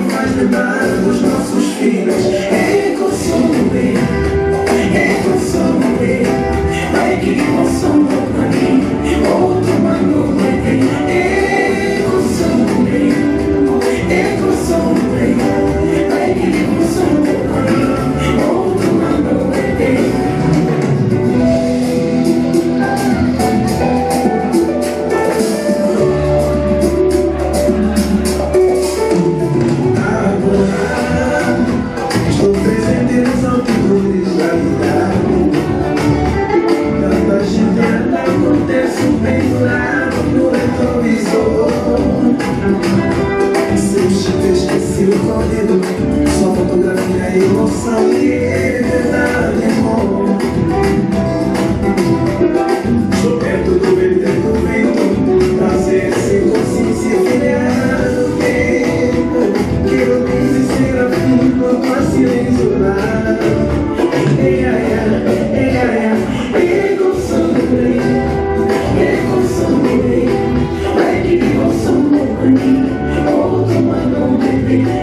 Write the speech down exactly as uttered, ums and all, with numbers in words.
faz lembrar dos nossos filhos. Eco some, eco some, vai que emoção pra mim, outro mano bebê. Eco some, eco some, vai que emoção pra mim, outro mano bebê. Estou presente nos autores da vida. Tanta gente anda, acontece um pendurado no retrovisor. Seu chip esqueci o código, só fotografia e emoção e verdade, amor. Estou perto do vento do vento, trazer sem consciência criar o tempo. Quero dizer a fim com paciência orar. Ei, ai, ai, ei, ai, ai, ego sombre, ego sombre, vai que emoção pra mim, outro mano bebê.